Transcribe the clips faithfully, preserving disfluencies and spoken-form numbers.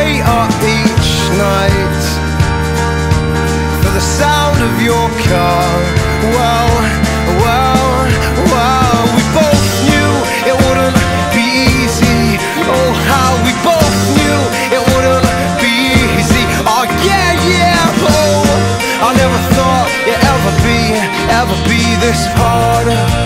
wait up each night for the sound of your car. Well, well, well, we both knew it wouldn't be easy. Oh, how we both knew it wouldn't be easy. Oh, yeah, yeah, oh, I never thought it'd ever be, ever be this hard.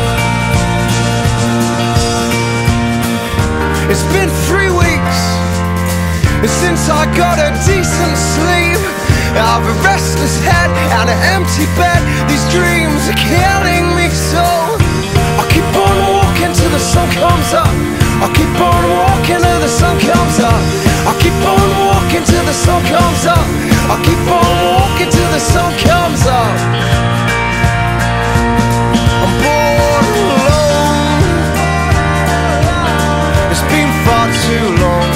It's been three weeks since I got a decent sleep. I've a restless head and an empty bed. These dreams are killing me so. I keep on walking till the sun comes up. I keep on walking till the sun comes up. I keep on walking till the sun comes up. I keep on walking till the sun comes up. I'm bored alone. It's been far too long.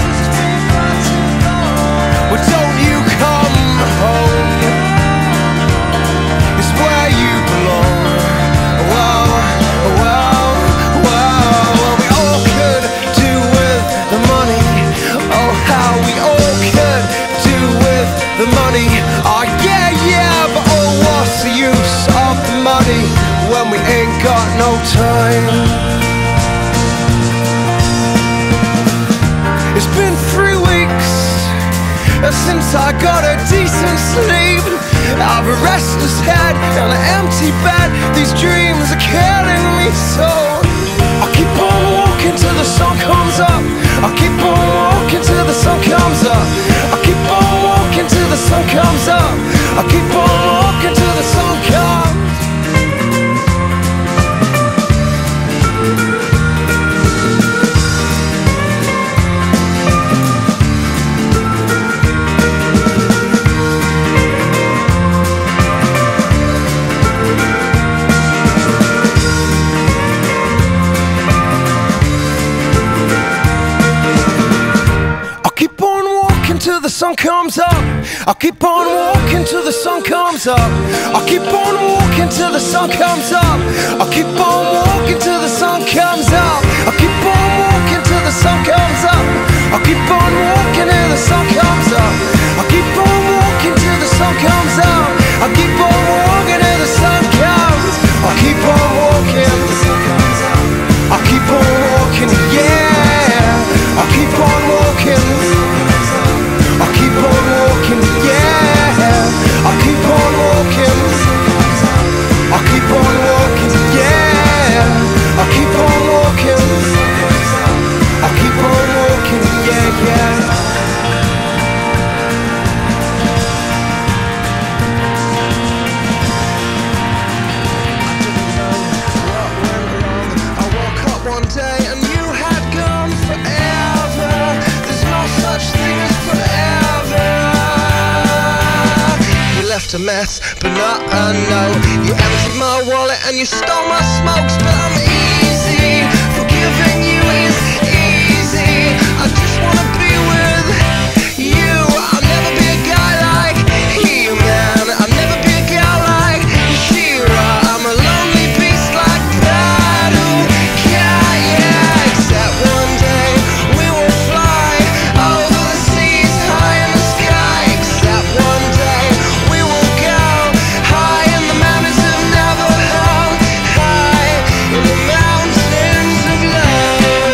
Well, don't you come home? It's where you belong. Well, well, well, we all could do with the money. Oh, how we all could do with the money. Oh, yeah, yeah, but oh, what's the use of the money when we ain't got no time? It's been three weeks since I got a decent sleep. I've a restless head and an empty bed. These dreams are killing me so. I keep on walking till the sun comes up. I keep on walking till the sun comes up. I keep on walking till the sun comes up. I keep on walking till the sun comes. Till the sun comes up. I keep on walking till the sun comes up. I keep on walking till the sun comes up. I keep on walking till the sun comes up. I keep on walking till the sun comes up. I keep on walking till the sun comes up. I keep on walking till the sun comes up. I keep on walking till the sun comes. I keep on walking. I keep on walking, yeah. I keep on walking. I keep on walking, yeah. I keep on walking. I keep on walking, yeah. I keep on walking. I keep on walking, yeah, yeah. I woke up one day and you had gone forever. There's no such thing as forever. You left a mess, but not a note. You emptied my wallet and you stole my smokes. But I'm easy, forgiving you is easy. I just wanna be with you. I'll never be a guy like you, man. I'll never be a girl like Shira. I'm a lonely beast like that. Ooh, yeah, yeah. Except one day we will fly over the seas, high in the sky. Except one day we will go high in the mountains of Navajo, high in the mountains of love.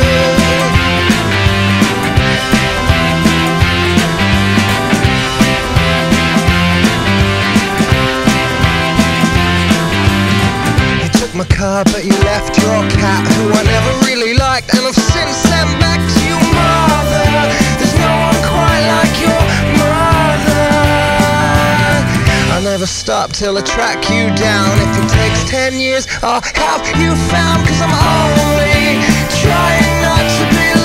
You took my car, but you left your cat, who I never really liked, and I've since sent back to your mother. There's no one quite like your mother. I never stop till I track you down. If it takes ten years, I'll have you found. Cause I'm only trying not to be